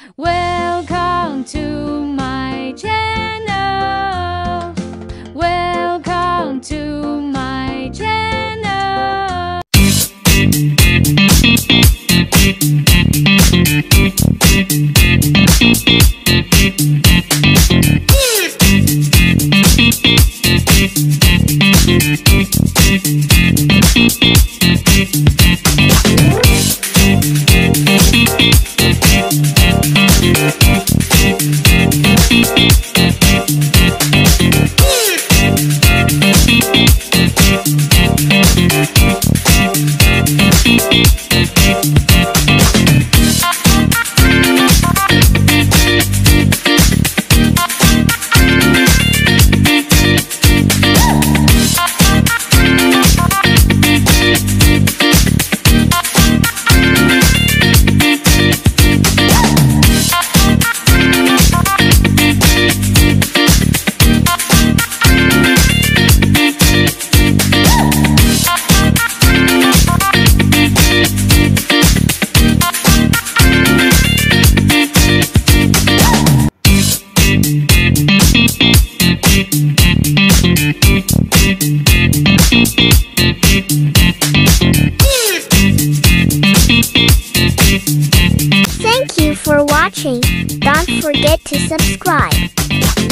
Welcome to my channel. Welcome to my channel. Thank you for watching. Don't forget to subscribe.